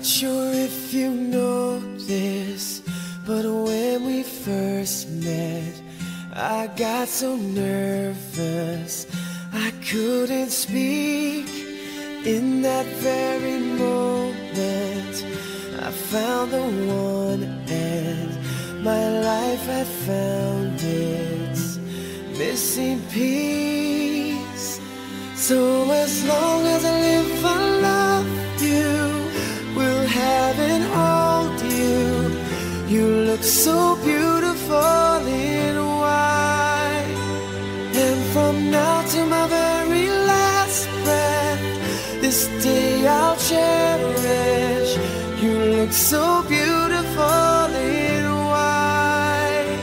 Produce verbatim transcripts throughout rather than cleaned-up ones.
Not sure if you know this, but when we first met, I got so nervous I couldn't speak. In that very moment, I found the one, and my life had found its missing piece. So as long as I live, I love you, will have and hold you. You look so beautiful in white, and from now to my very last breath, this day I'll cherish. You look so beautiful in white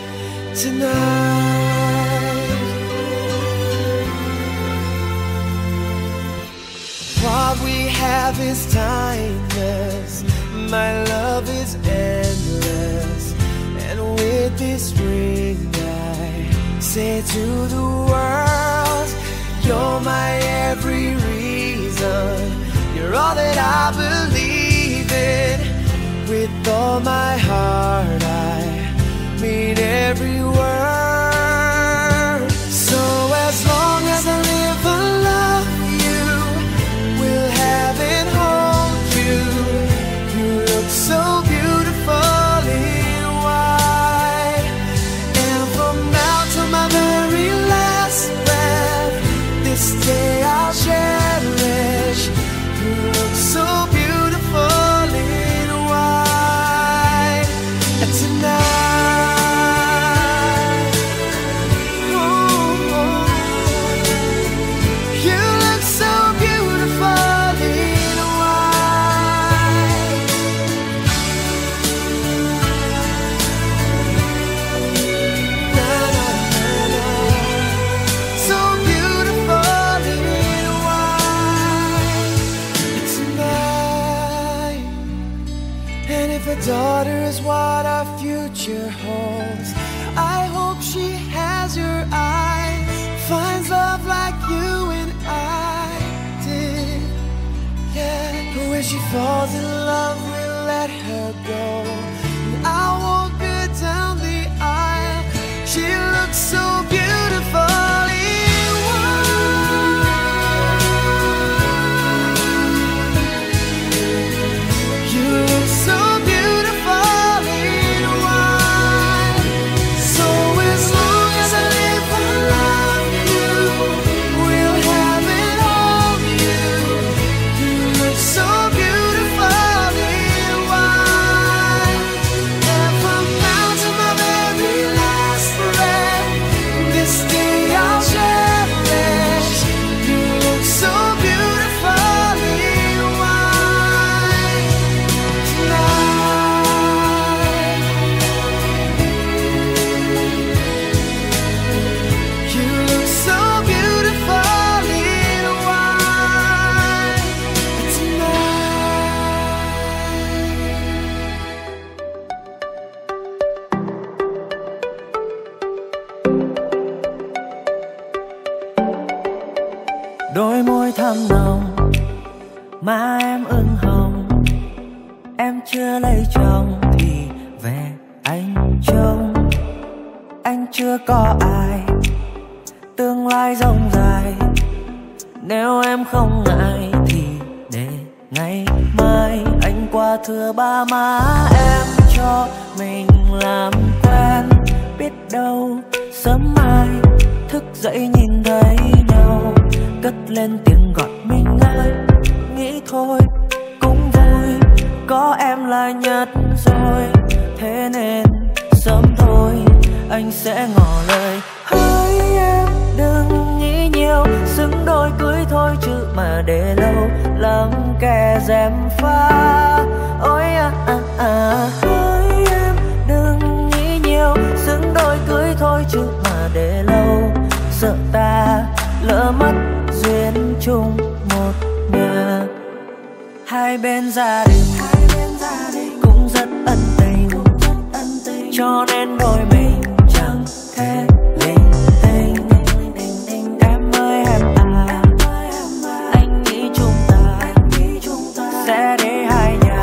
tonight. What we have is timeless, my love is endless, and with this ring I say to the world, you're my every reason, you're all that I believe in. With all my heart I mean every word. So as long as I live, I love you, will have and hold you. You look so beautiful in white, and from now to my very last breath, this day I'll cherish. You look so beautiful in white tonight. Ooh, you look so beautiful in white. Na, na, na, na. So beautiful in white tonight. And if a daughter is what our future holds, I hope she has your eyes, finds love like you and I did. Yeah, but when she falls in love, we'll let her go, and I'll walk her down the aisle. She looks so beautiful in white. You look so beautiful in white. So as long as I live, I love you, will have and hold you. You look so beautiful in white, and from now to my very last breath, this day I'll cherish. You look so beautiful in white tonight. You look so beautiful in white tonight. Đôi môi thắm nồng, má em ửng hồng. Em chưa lấy chồng thì về anh trông. Anh chưa có ai, tương lai rộng dài. Nếu em không ngại thì để ngày mai anh qua thưa ba má em, cho mình làm quen. Biết đâu sớm mai thức dậy nhìn thấy nhau, cất lên tiếng gọi mình ơi. Nghĩ thôi cũng vui, có em là nhất rồi. Thế nên sớm thôi anh sẽ ngỏ lời. Hỡi em đừng nghĩ nhiều, xứng đôi cưới thôi chứ mà để lâu lắm kẻ gièm pha. Ôi à à à. Hỡi em đừng nghĩ nhiều, xứng đôi cưới thôi chứ mà để lâu sợ ta lỡ mất duyên chung một nhà. Hai bên gia đình cũng rất ân tình, cho nên đôi mình chẳng thể linh tinh. Em ơi em à, anh nghĩ chúng ta sẽ để hai nhà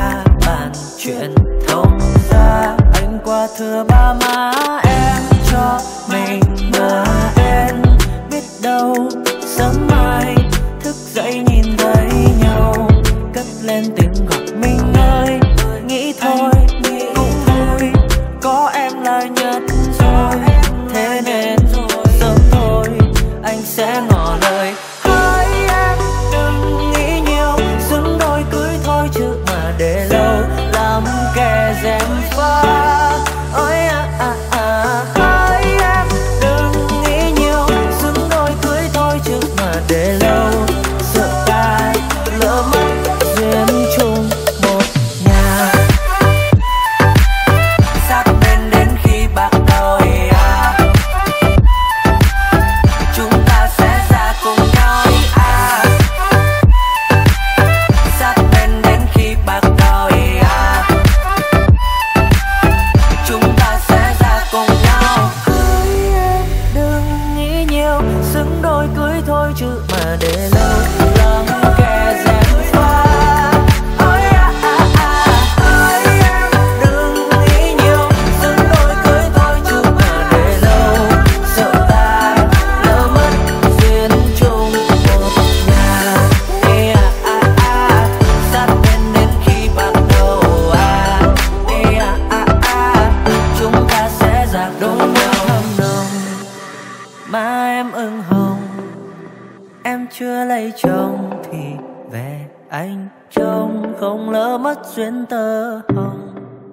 sẽ ngỏ lời. Hỡi em đừng nghĩ nhiều, xứng đôi cưới thôi chứ mà để lâu làm kẻ gièm pha. Ôi à à à, hỡi em đừng nghĩ nhiều, xứng đôi cưới thôi chứ mà để lâu, sợ ta lỡ mất duyên chung một nhà. Sát bên đến khi bạc đầu à, chúng ta sẽ ra cùng nhau à. Sát bên đến khi bạc đầu à, chúng ta sẽ ra cùng nhau. Hỡi em đừng nghĩ nhiều, xứng đôi cưới thôi chứ mà để lâu làm kẻ gièm pha. Ôi à à à, hỡi em đừng nghĩ nhiều, xứng đôi cưới thôi chứ mà để lâu, sợ ta lỡ mất duyên chung một nhà. Ê à à à, sát bên đến khi bạc đầu à. Ê à à à, chúng ta sẽ ra đúng nhau. Hồng nồng mà em ửng hồng, em chưa lấy chồng thì về anh trông không lỡ mất duyên tơ hồng.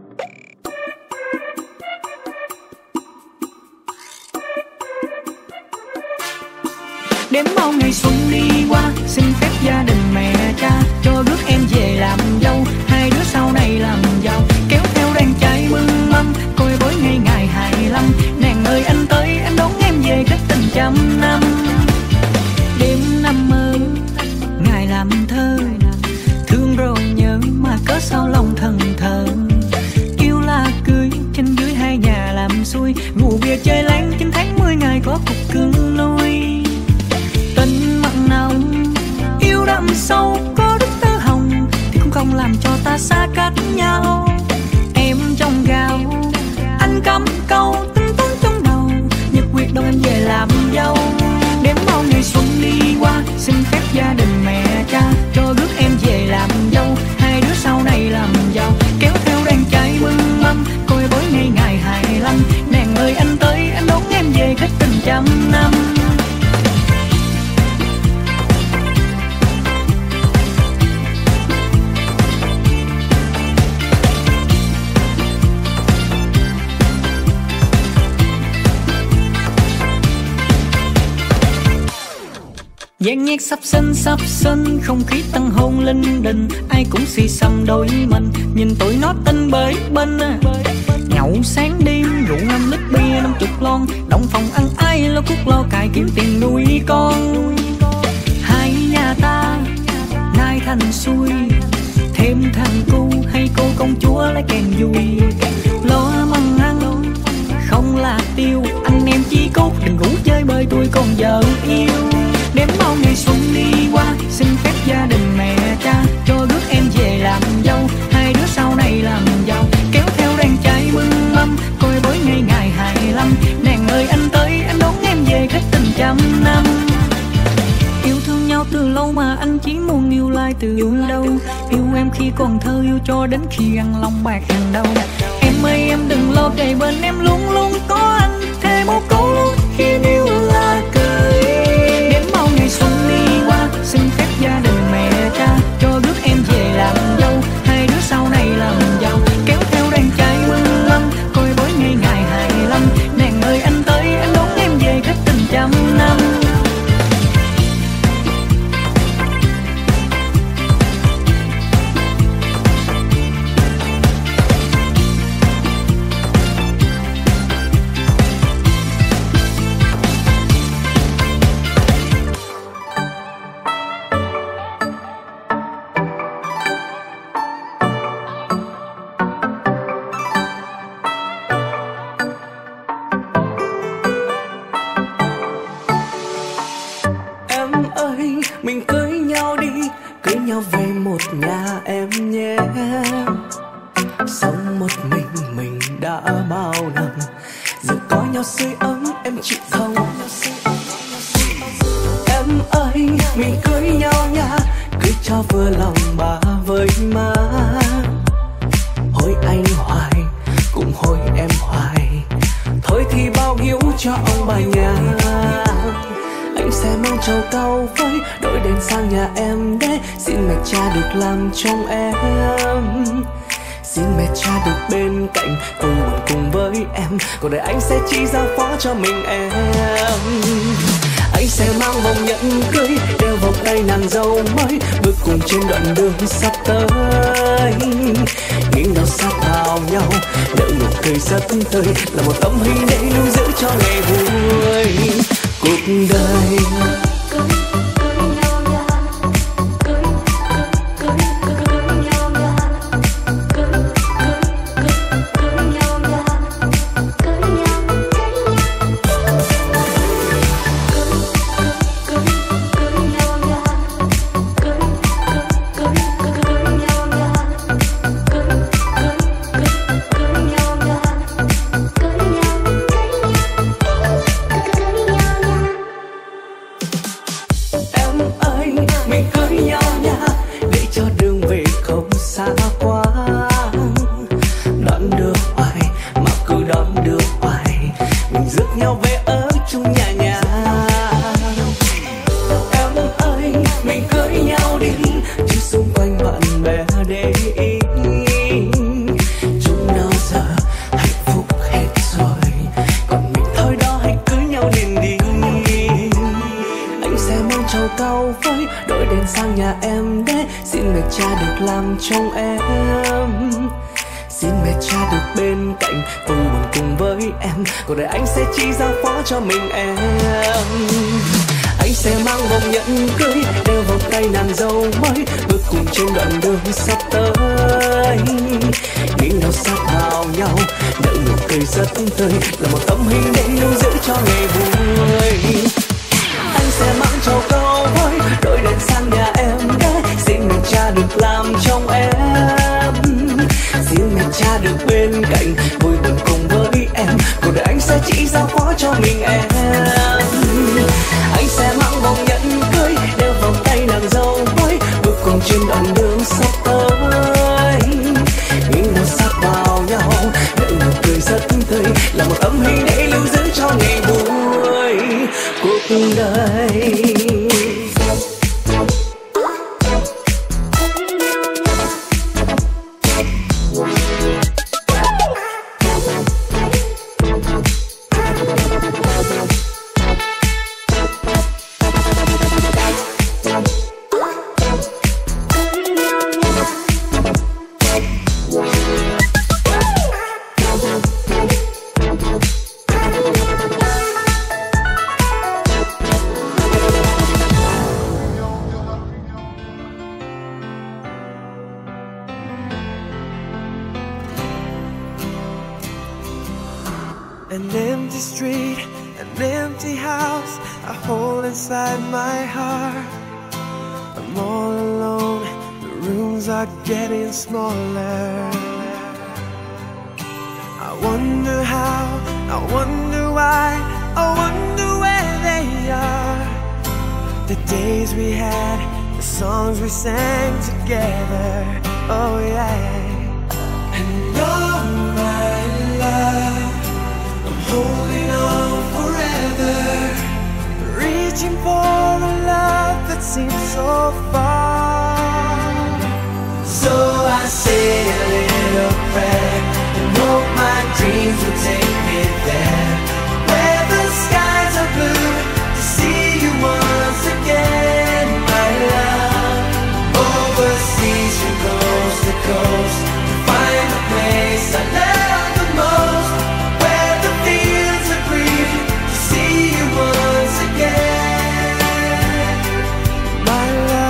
Đếm bao ngày xuân đi qua, xin phép gia đình mẹ cha cho rước em về làm dâu, hai đứa sau này làm giàu, kéo theo đàn trai mừng mâm, coi bối ngày ngày hai lăm. Nàng ơi anh tới, anh đón em về cách tình trăm năm. Đêm năm mơ, ngày làm thơ, thương rồi nhớ mà cớ sao lòng thần thờ. Yêu là cưới, trên dưới hai nhà làm xuôi, ngủ bia chơi láng chín tháng mười ngày có cục cưng nuôi. Tình mặn nồng, yêu đậm sâu, có đức tơ hồng thì cũng không làm cho ta xa cách nhau. Em trong gạo, anh cắm câu tính toán trong đầu, nhật quyết đâu em về làm dâu. Đếm bao ngày xuân đi qua, xin phép gia đình mẹ cha cho rước em về làm dâu, hai đứa sau này làm giàu, kéo theo đàn trai mừng mâm, coi bối ngày ngày hai lăm. Nàng ơi anh tới, anh đón em về cách tình trăm năm. Dàn nhạc sắp sân sắp sân, không khí tăng hôn linh đình, ai cũng xì xăm đôi mình, nhìn tụi nó tinh bới bên. Nhậu sáng đêm rượu năm lít bia năm chục lon, động phòng ăn ai lo cuốc lo cài kiếm tiền nuôi con. Hai nhà ta nay thành xuôi, thêm thằng cu hay cô công chúa lấy kèn vui, lo măng ăn không là tiêu, anh em chí cốt đừng ngủ chơi bơi tôi còn vợ yêu. Đếm bao ngày xuân đi qua, xin phép gia đình mẹ cha cho rước em về làm dâu, hai đứa sau này làm giàu, kéo theo đàn trai mừng mâm, coi bối ngày ngày hai lăm. Nàng ơi anh tới, anh đón em về cách tình trăm năm. Yêu thương nhau từ lâu mà anh chỉ muốn yêu lại từ đâu, yêu em khi còn thơ, yêu cho đến khi ăn lòng bạc hàng đầu. Em ơi em đừng lo, kề bên em luôn luôn có anh, thề một câu luôn khi yêu là cười. Đến bao ngày xuân đi qua, xin phép gia đình mẹ cha cho rước em về làm dâu, hai đứa sau này làm giàu, kéo theo đàn trai mừng mâm, coi bối ngày ngày hai lăm. Nàng ơi anh tới, anh đón em về cách tình trăm năm. Mình cưới nhau đi, cưới nhau về một nhà em nhé. Sống một mình mình đã bao năm, giờ có nhau sưởi ấm em chịu không? Em ơi, mình cưới nhau nha, cưới cho vừa lòng bà với má. Hối anh hoài, cũng hối em hoài, thôi thì bao hiếu cho ông bà nhà. Anh sẽ mang trầu cau với đội đèn sang nhà em để xin mẹ cha được làm chồng em. Xin mẹ cha được bên cạnh vui buồn cùng với em, cuộc đời anh sẽ chỉ giao phó cho mình em. Anh sẽ mang vòng nhẫn cưới, đeo vào tay nàng dâu mới, bước cùng trên đoạn đường sắp tới. Nghiêng đầu sát vào nhau, nở nụ cười rất tươi, là một tấm hình để lưu giữ cho ngày vui cuộc đời. Cuộc đời anh sẽ chỉ giao phó cho mình em. Anh sẽ mang vòng nhẫn cưới, đeo vào tay nàng dâu mới, bước cùng trên đoạn đường sắp tới. Nghiêng đầu sát vào nhau, nở nụ cười rất tươi, là một tấm hình để lưu giữ cho ngày vui. Anh sẽ mang trầu cau với đội đèn sang nhà em để xin mẹ cha được làm chồng em. Xin mẹ cha được bên cạnh vui buồn cùng với em, cuộc đời anh sẽ chỉ giao phó cho mình em. Anh sẽ mang vòng nhẫn cưới, đeo vào tay nàng dâu mới, bước cùng trên đoạn đường sắp tới. Nghiêng đầu sát vào nhau, nở nụ cười rất tươi, là một tấm hình để lưu giữ cho ngày vui cuộc đời. An empty street, an empty house I hold inside my heart. I'm all alone, the rooms are getting smaller. I wonder how, I wonder why, I wonder where they are. The days we had, the songs we sang together, oh yeah. And all my love, holding on forever, reaching for a love that seems so far. So I say a little prayer and hope my dreams will take me there, where the skies are blue, to see you once again, my love. Overseas from coast to coast, to find the place I love the most, where the fields are green, to see you once again, my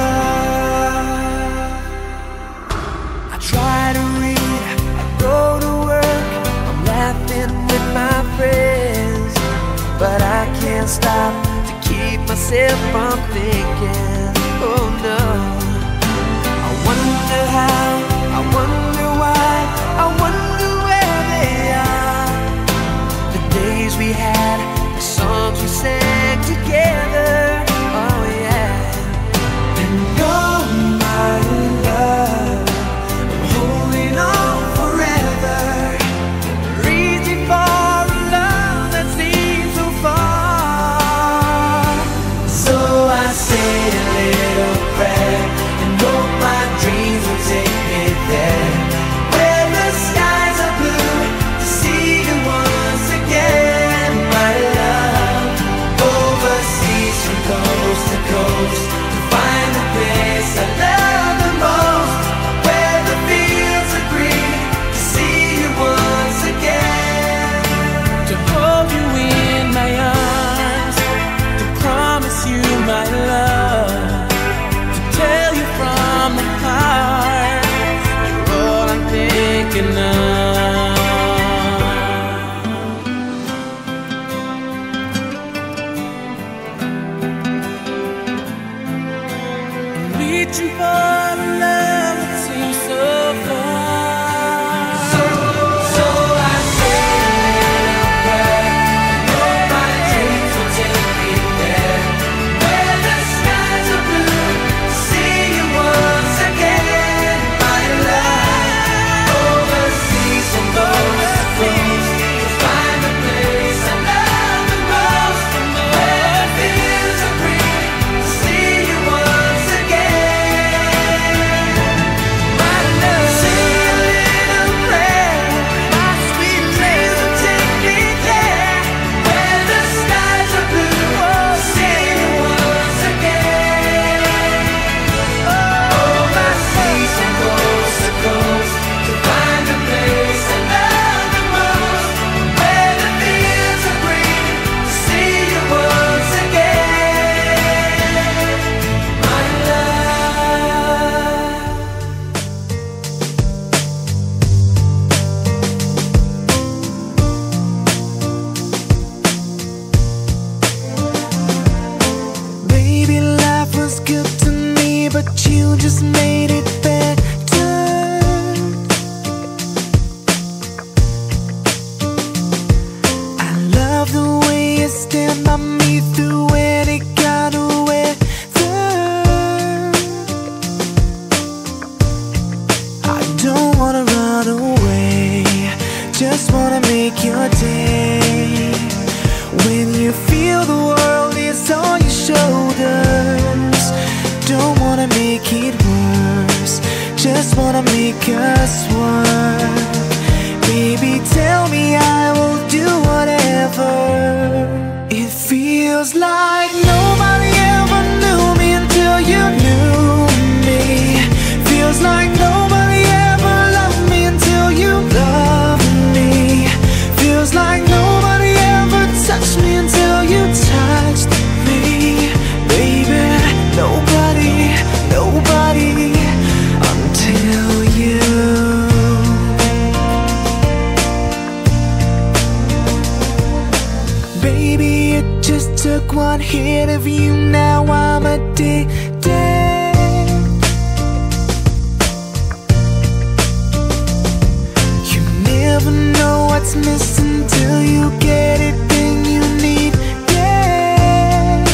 love. I try to read, I go to work, I'm laughing with my friends, but I can't stop to keep myself from thinking, oh no. I wonder how, I wonder why, I wonder where they are. The days we had, the songs we sang together, oh yeah. And oh my love, I'm holding on forever, reaching for a love that seems so far. So enough. Reaching for the love that seems so far. So, so I said a prayer. Hope my dreams will take me there, where the skies are blue. See you once again, my love. Overseas and those close to find a place I love the most, where the fields are green. See you once again. But you just made it better. I love the way you stand by me through any kind of weather. I don't wanna run away, just wanna make your day. When you feel the world is on your shoulders, don't wanna make it worse, just wanna make us work. Baby, tell me I will do whatever. It feels like nobody ever knew me until you knew me. Feels like nobody ever loved me until you loved me. Feels like nobody ever touched me until you touched me. Baby, nobody, nobody until you. Baby, it just took one hit of you, now I'm addicted. You never know what's missing till you get it, then you need it.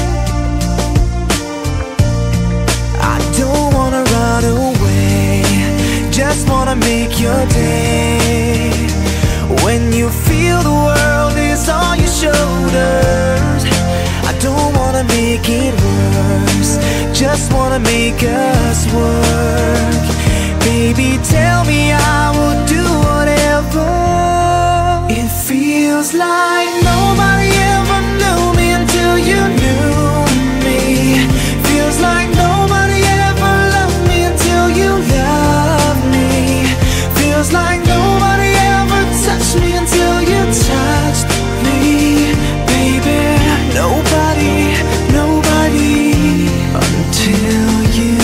I don't wanna run away, just wanna make your day. When you feel the world is on your shoulders, I don't wanna make it worse, just wanna make us work. Baby, tell me I will do whatever. It feels like nobody ever knew me until you knew me. Feels like nobody ever loved me until you loved me. Feels like nobody ever touched me until you touched me. Baby, nobody, nobody until you.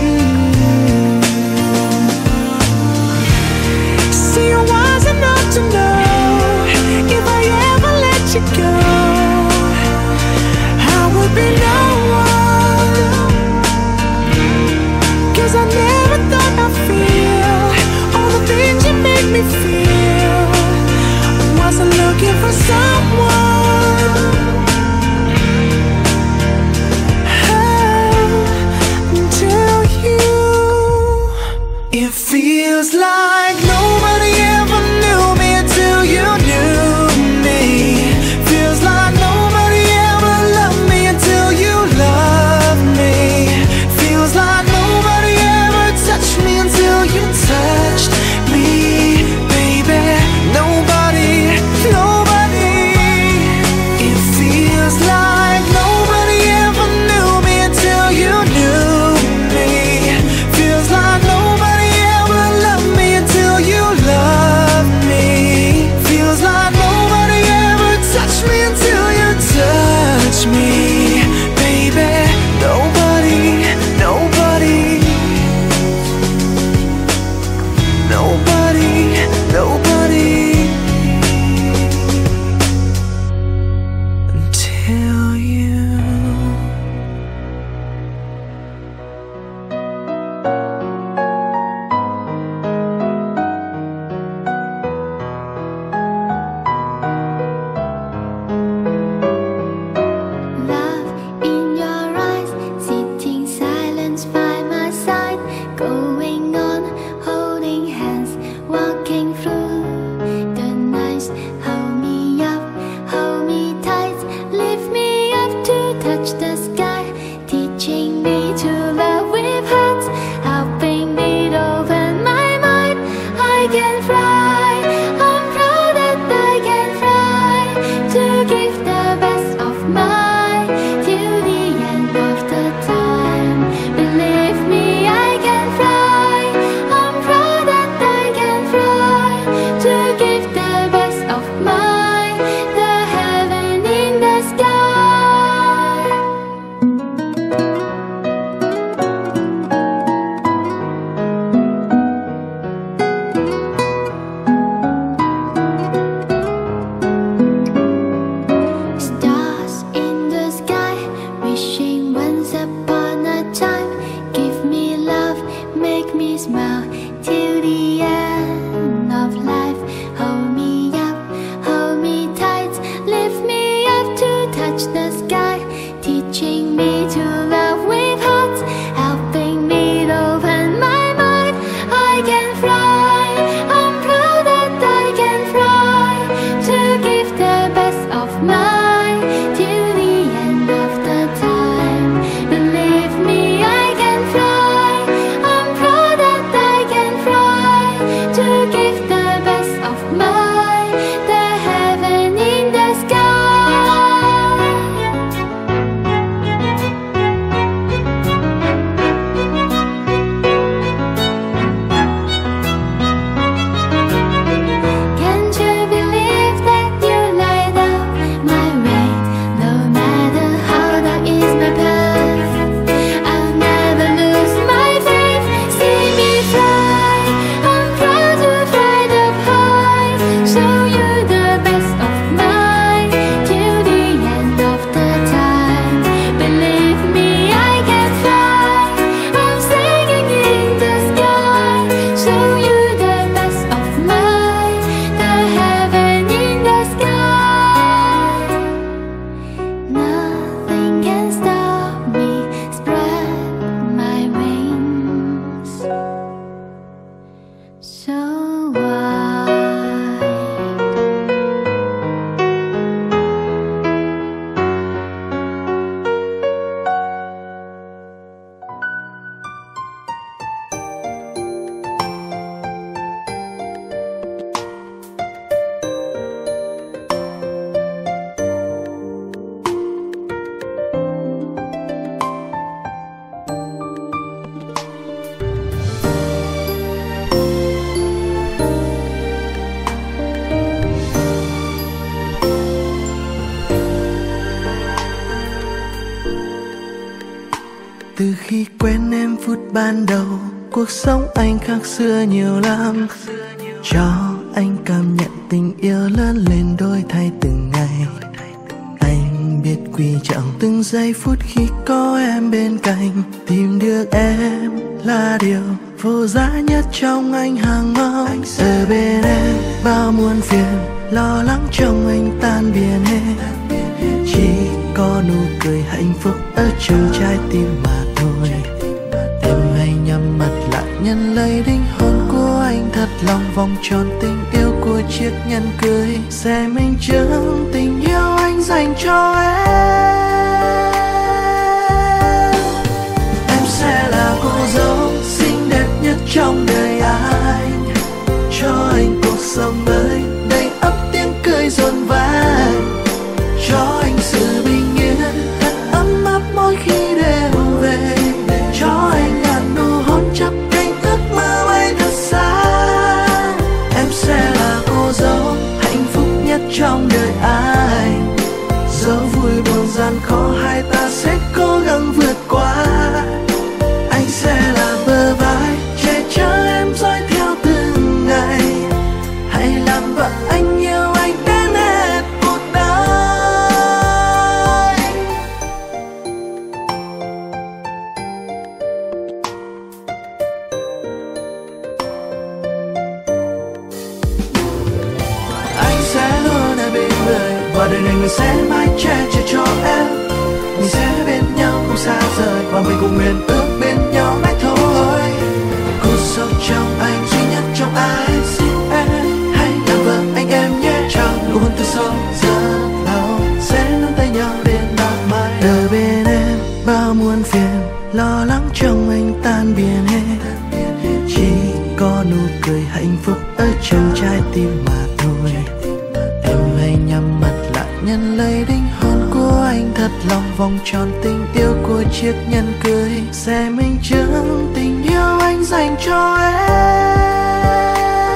Mm. See, it wasn't up to Từ khi quen em phút ban đầu, cuộc sống anh khác xưa nhiều lắm. Cho anh cảm nhận tình yêu lớn lên đổi thay từng ngày. Anh biết quý trọng từng giây phút khi có em bên cạnh. Tìm được em là điều vô giá nhất trong anh hàng mong. Ở bên em bao muôn phiền, lo lắng trong anh tan biến hết. Chỉ có nụ cười hạnh phúc ở trong trái tim mà thôi. Em hãy nhắm mắt lại nhận lấy linh hồn của anh, thật lòng vòng tròn tình yêu của chiếc nhẫn cưới sẽ minh chứng tình yêu anh dành cho em. Em sẽ là cô dâu xinh đẹp nhất trong đời anh, cho anh cuộc sống mới đầy ắp tiếng cười rộn vang, cho anh sự bình yên thật ấm áp mỗi khi đêm về, cho anh ngàn nụ hôn chắp cánh ước mơ bay thật xa. Em sẽ là cô dâu hạnh phúc nhất trong đời anh, dẫu vui buồn gian khó hai ta sẽ cố gắng vượt qua. Anh sẽ là bờ vai che chở em dõi theo từng ngày, hãy làm vợ anh yêu anh đến hết cuộc đời. Anh sẽ luôn ở bên người, và đời này người sẽ mãi che chở cho em. Mình sẽ bên nhau không xa rời, và mình cùng nguyện ước bên nhau mãi thôi. Cô dâu trong anh duy nhất trong anh, xin em hãy làm vợ anh em nhé. Trong nụ hôn từ sâu rất lâu sẽ nắm tay nhau đến bao mai. Ở bên em bao muôn phiền, lo lắng trong anh tan biến hết. Chỉ có nụ cười hạnh phúc ở trong trái tim mà thôi. Em hãy nhắm mắt lại nhận lấy linh hồn của anh, thật lòng vòng tròn tình yêu của chiếc nhẫn cưới sẽ minh chứng tình yêu anh dành cho em.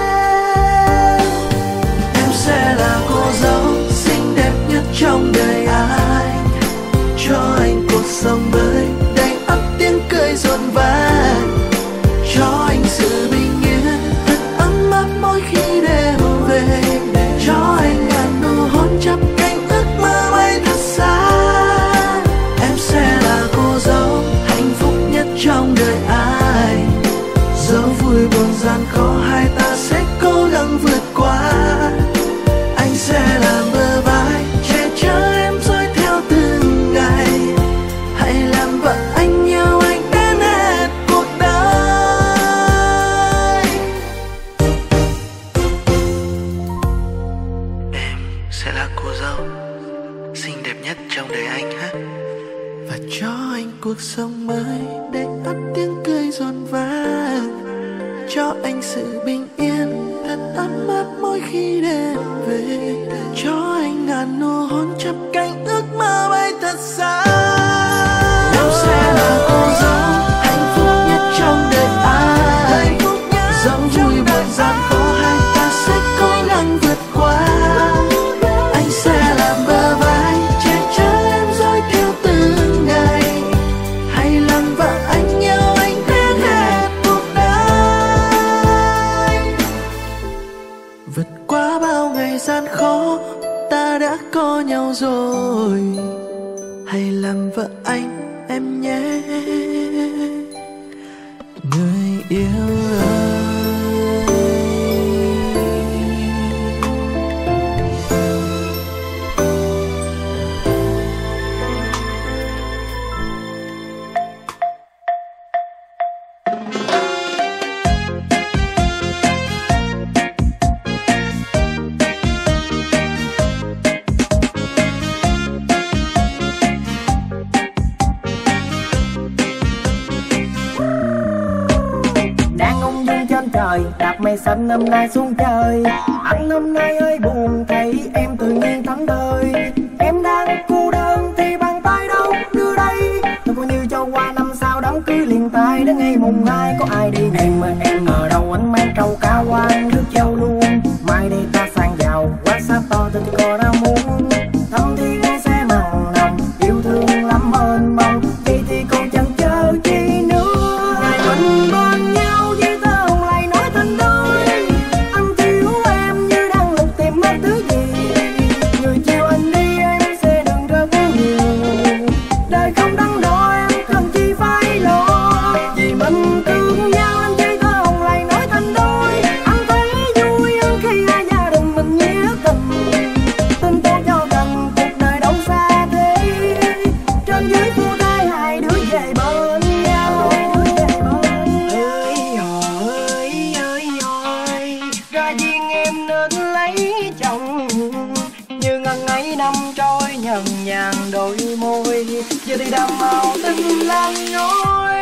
Em sẽ là cô dâu xinh đẹp nhất trong đời anh, cho anh cuộc sống mới đầy ắp tiếng cười rộn vang, cho anh sự bình yên thật ấm áp mỗi khi đêm về, cho anh ngàn nụ hôn chắp cánh ước mơ bay thật xa. Em sẽ là cô dâu hạnh phúc nhất trong đời anh, dẫu vui buồn gian khó hai ta sẽ cố gắng vượt qua. Anh sẽ làm bờ vai che chở em dõi theo từng ngày, hãy làm vợ anh yêu anh đến hết cuộc đời. Em sẽ là cô dâu xinh đẹp nhất trong đời anh ha, và cho anh cuộc sống mới đầy ắp tiếng cười rộn vang, cho anh sự bình yên thật ấm áp mỗi khi đêm về, cho anh ngàn nụ hôn chắp cánh ước mơ bay thật xa. Em sẽ là cô dâu hạnh phúc nhất trong đời anh, dẫu vui buồn gian khó hai ta sẽ cố gắng vượt qua. Anh sẽ làm bờ vai che chở em dõi theo từng ngày, hãy làm vợ anh yêu anh đến hết cuộc đời. Vượt qua bao ngày gian khó ta đã có nhau rồi, hãy làm vợ anh em nhé người yêu ơi. Đạp mây xanh năm nay xuống trời, anh năm nay ơi buồn thấy em tự nhiên thẫn thơi. Em đang cô đơn thì bàn tay đâu đưa đây, tôi coi như cho qua năm sau đám cưới liền tay đến ngày mùng hai có ai đi. Em mà em ngờ đâu anh mang trâu cá quan nước châu luôn, mai đây ta sang giàu quá xa to tình cò đã muốn. Thầm thì nghe sẽ mặn nồng yêu thương lắm ơn mong, vậy thì còn chần chờ trôi nhần nhàn đôi môi, giờ thì đam màu tình lan ngôi.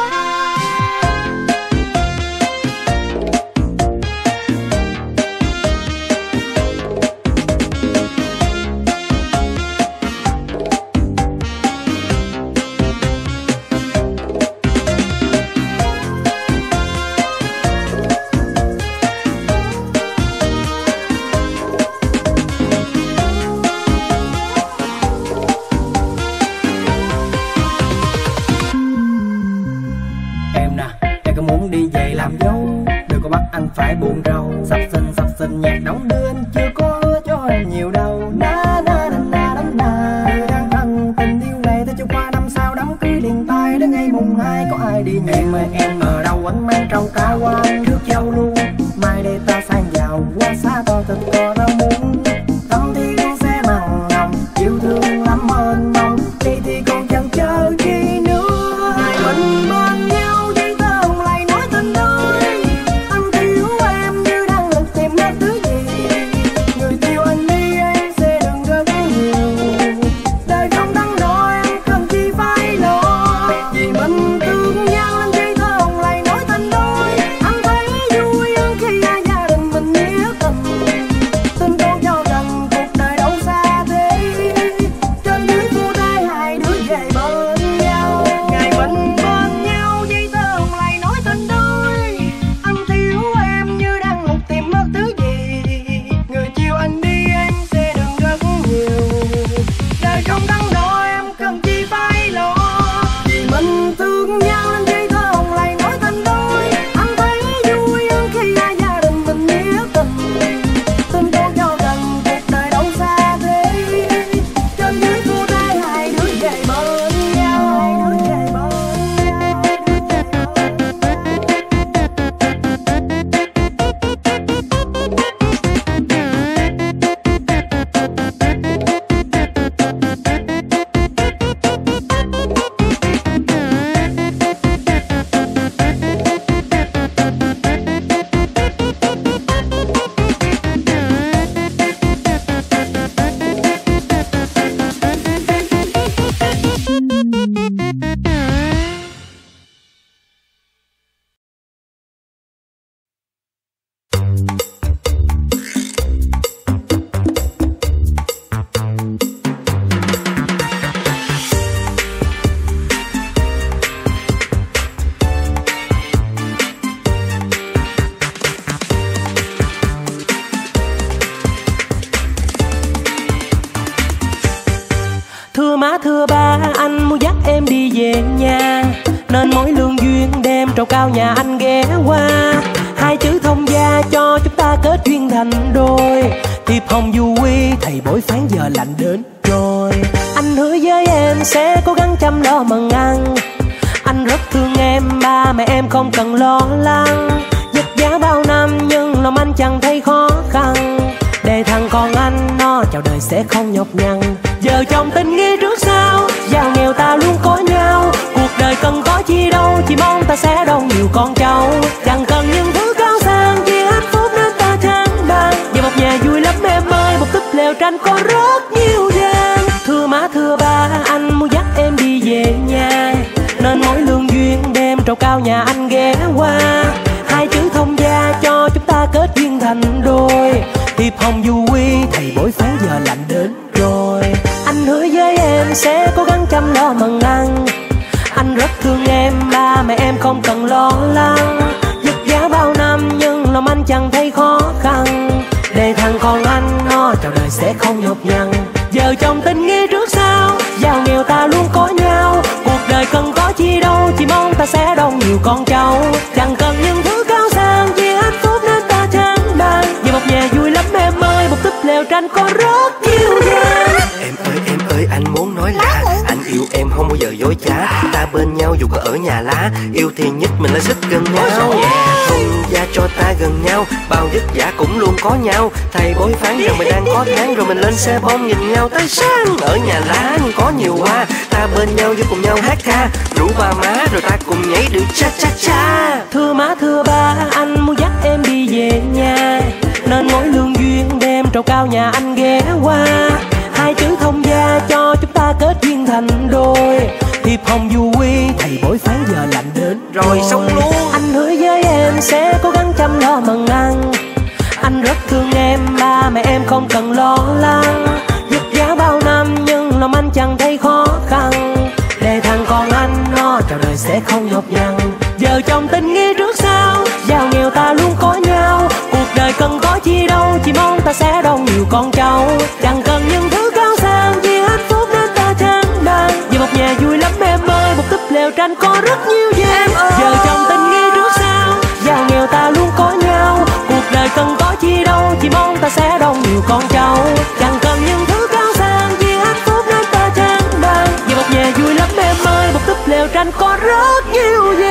Anh phải buồn rầu, sắp xinh sắp xinh nhạc đóng đưa anh chưa có hứa cho em nhiều đâu. Na na na na na na. Người đang thân tình yêu này tới chưa qua năm sau đám cưới liền tay đến ngày mùng hai có ai đi nhỉ? Em ơi em ở đâu anh mang trâu cá qua trước châu luôn. Mai đây ta sang giàu qua xa to thật to ra muốn. Tâm thì con sẽ mặn nồng, yêu thương lắm ơn mong. Đi thì còn chẳng chờ chi nữa. Hai mình bên nhau giấy tờ hồng lại nói tình đôi. Thưa ba, anh muốn dắt em đi về nhà, nên mỗi lương duyên đem trầu cao nhà anh ghé qua. Hai chữ thông gia cho chúng ta kết duyên thành đôi. Thiệp hồng du quy thầy bói phán giờ lạnh đến rồi. Anh hứa với em sẽ cố gắng chăm lo mần ăn. Anh rất thương em, ba mẹ em không cần lo lắng. Vất vả bao năm nhưng lòng anh chẳng thấy khó khăn. Để thằng con anh nó chào đời sẽ không nhọc nhằn. Giờ chồng tình nghĩa trước sau, giàu nghèo ta luôn có nhau. Cuộc đời cần có chi đâu, chỉ mong ta sẽ đông nhiều con cháu. Chẳng cần những thứ cao sang, chỉ hạnh phúc nên ta trang bàn. Về một nhà vui lắm em ơi, một túp lều tranh có rất nhiều gian. Thưa má thưa ba, anh muốn dắt em đi về nhà, nên mỗi lương duyên đem trầu cao nhà anh ghé qua. Hai chữ thông gia cho chúng ta kết duyên thành đôi. Thiệp hồng du quy thầy bói phán giờ lạnh đến rồi. Anh hứa với em sẽ cố gắng chăm lo mần ăn. Anh rất thương em, ba mẹ em không cần lo lắng. Vất vả bao năm nhưng lòng anh chẳng thấy khó khăn. Để thằng con anh nó chào đời sẽ không nhọc nhằn. Giờ chồng tình nghĩa trước sau, giàu nghèo ta luôn có nhau. Cuộc đời cần có chi đâu, chỉ mong ta sẽ đông nhiều con cháu. Chẳng cần những thứ cao sang, chỉ hạnh phúc nên ta trang bàn. Về một nhà vui lắm em ơi, một túp lều tranh có rất nhiều gian. Em ơi em ơi anh muốn nói là anh yêu em không bao giờ dối trá. Ta bên nhau dù có ở nhà lá, yêu thì nhất mình là sức gần nhau. Thông gia cho ta gần nhau, bao vất vả cũng luôn có nhau. Thầy bói phán rằng mình đang có tháng, rồi mình lên xe bom nhìn nhau tới sáng. Ở nhà lá có nhiều hoa, ta bên nhau với cùng nhau hát ca. Rủ ba má rồi ta cùng nhảy được cha cha cha. Thưa má thưa ba, anh muốn dắt em đi về nhà, nên mỗi lương duyên đem trầu cao nhà anh ghé qua. Hai chữ con chẳng thấy khó khăn, để thằng con anh nó trọn đời sẽ không nhọc nhằn. Vợ chồng tình nghĩa trước sau, giàu nghèo ta luôn có nhau. Cuộc đời cần có chi đâu, chỉ mong ta sẽ đón nhiều con cháu. Chẳng cần những thứ cao sang, vì hạnh phúc nên ta chẳng đàn. Vì một nhà vui lắm em ơi, một túp lều tranh có rất nhiều gian. Vợ chồng tình nghĩa trước sau, giàu nghèo ta luôn có nhau. Cuộc đời cần có chi đâu, chỉ mong ta sẽ đón nhiều con cháu. Chẳng cần những thứ cao sang, vì hạnh phúc nên ta chẳng đàn. Vì một nhà vui lắm em ơi, một túp lều tranh có rất nhiều gian.